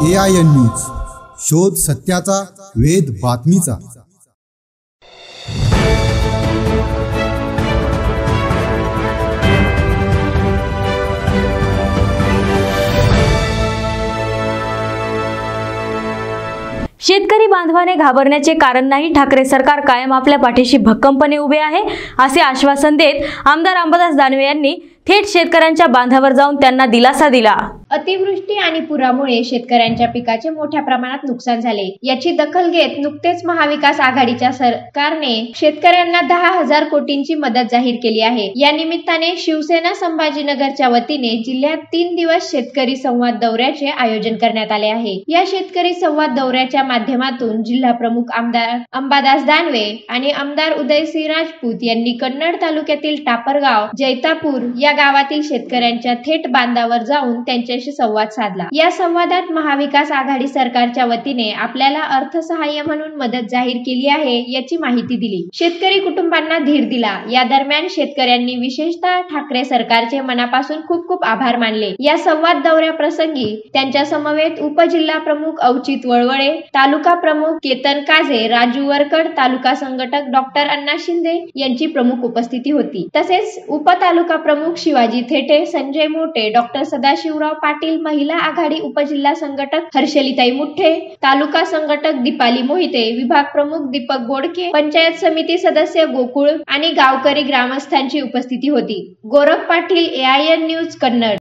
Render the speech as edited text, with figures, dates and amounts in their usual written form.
AIN news, शोध सत्याचा, वेध बातमीचा। शेतकरी बांधवाने घाबरण्याचे कारण नाही, ठाकरे सरकार कायम आपल्या पाठीशी भक्कमपणे उभे आहे असे आश्वासन देत आमदार अंबादास दानवे यांनी थेट शेतकऱ्यांच्या बांधावर जाऊन त्यांना दिलासा दिला। अतिवृष्टी आणि पुरामुळे शेतकऱ्यांच्या पिकाचे मोठ्या प्रमाणात नुकसान झाले। याची दखल घेत नुकतेच महाविकास आघाडीच्या सरकारने शेतकऱ्यांना 10,000 कोटींची मदत जाहीर केली आहे। या निमित्ताने शिवसेना संभाजीनगरच्या वतीने जिल्ह्यात 3 दिवस शेतकरी संवाद दौऱ्याचे आयोजन करण्यात आले आहे। या शेतकरी संवाद दौऱ्याच्या माध्यमातून जिल्हा प्रमुख आमदार अंबादास दानवे आणि आमदार उदयसिंह राजपूत यांनी कन्नड तालुक्यातील टापरगाव, जैतापूर या गावातील शेतकऱ्यांच्या थेट बांधावर जाऊन त्यांच्याशी संवाद साधला। या संवादात महाविकास आघाडी सरकारच्या वतीने आपल्याला अर्थसहाय्य म्हणून मदत जाहीर केली आहे याची माहिती दिली। शेतकरी कुटुंबांना धीर दिला। या दरम्यान शेतकऱ्यांनी विशेषतः ठाकरे सरकारचे मनापासून खूप खूप आभार मानले। या संवाद दौऱ्या प्रसंगी त्यांच्या समवेत उपजिल्हा प्रमुख अवचित वळवळे, तालुका प्रमुख केतन काजे, राजू वरकड, तालुका संघटक डॉक्टर अण्णा शिंदे यांची प्रमुख उपस्थिती होती। तसेच उपतालुका प्रमुख शिवाजी थेटे, संजय मोटे, डॉक्टर सदाशिवराव पाटील, महिला आघाडी उपजिल्हा संघटक हर्षलिताई मुठ्ठे, तालुका संघटक दीपाली मोहिते, विभाग प्रमुख दीपक गोडके, पंचायत समिती सदस्य गोकुळ आणि गावकरी ग्रामस्थांची उपस्थिती होती। Gorakh Patil, AIN news, Kannada.